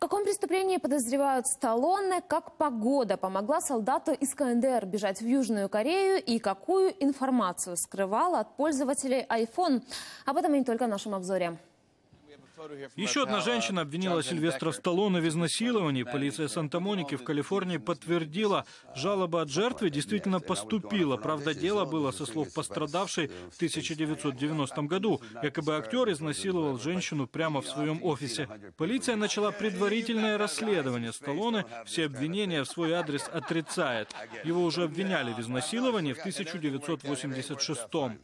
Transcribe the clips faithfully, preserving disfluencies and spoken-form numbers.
каком преступлении подозревают Сталлоне, как погода помогла солдату из ка эн дэ эр бежать в Южную Корею и какую информацию скрывала от пользователей айфон? Об этом и не только в нашем обзоре. Еще одна женщина обвинила Сильвестра Сталлоне в изнасиловании. Полиция Санта-Моники в Калифорнии подтвердила, жалоба от жертвы действительно поступила. Правда, дело было, со слов пострадавшей, в тысяча девятьсот девяностом году. Якобы актер изнасиловал женщину прямо в своем офисе. Полиция начала предварительное расследование. Сталлоне все обвинения в свой адрес отрицает. Его уже обвиняли в изнасиловании в тысяча девятьсот восемьдесят шестом.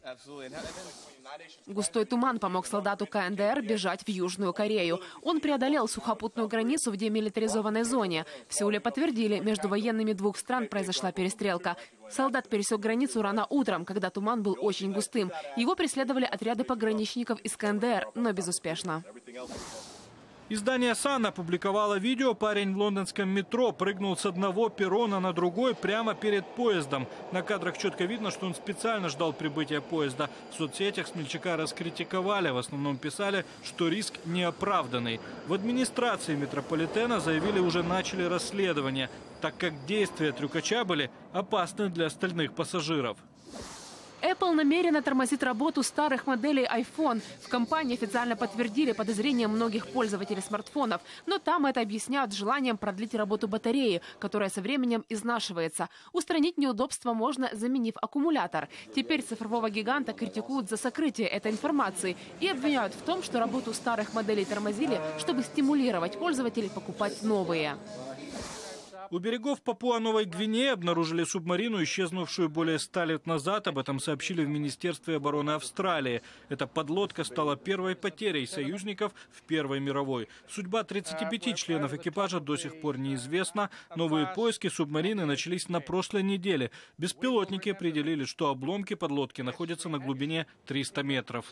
Густой туман помог солдату ка эн дэ эр бежать в Южную Корею. Он преодолел сухопутную границу в демилитаризованной зоне. В Сеуле подтвердили, между военными двух стран произошла перестрелка. Солдат пересек границу рано утром, когда туман был очень густым. Его преследовали отряды пограничников из ка эн дэ эр, но безуспешно. Издание «Сан» опубликовало видео. Парень в лондонском метро прыгнул с одного перрона на другой прямо перед поездом. На кадрах четко видно, что он специально ждал прибытия поезда. В соцсетях смельчака раскритиковали. В основном писали, что риск неоправданный. В администрации метрополитена заявили, уже начали расследование, так как действия трюкача были опасны для остальных пассажиров. Apple намеренно тормозит работу старых моделей айфон. В компании официально подтвердили подозрения многих пользователей смартфонов. Но там это объясняют желанием продлить работу батареи, которая со временем изнашивается. Устранить неудобства можно, заменив аккумулятор. Теперь цифрового гиганта критикуют за сокрытие этой информации и обвиняют в том, что работу старых моделей тормозили, чтобы стимулировать пользователей покупать новые. У берегов Папуа-Новой Гвинеи обнаружили субмарину, исчезнувшую более ста лет назад. Об этом сообщили в Министерстве обороны Австралии. Эта подлодка стала первой потерей союзников в Первой мировой. Судьба тридцати пяти членов экипажа до сих пор неизвестна. Новые поиски субмарины начались на прошлой неделе. Беспилотники определили, что обломки подлодки находятся на глубине трёхсот метров.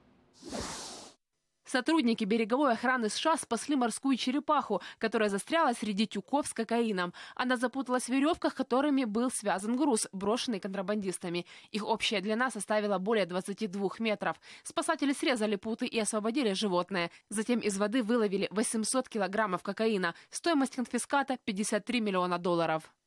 Сотрудники береговой охраны США спасли морскую черепаху, которая застряла среди тюков с кокаином. Она запуталась в веревках, которыми был связан груз, брошенный контрабандистами. Их общая длина составила более двадцати двух метров. Спасатели срезали путы и освободили животное. Затем из воды выловили восемьсот килограммов кокаина. Стоимость конфиската – пятьдесят три миллиона долларов.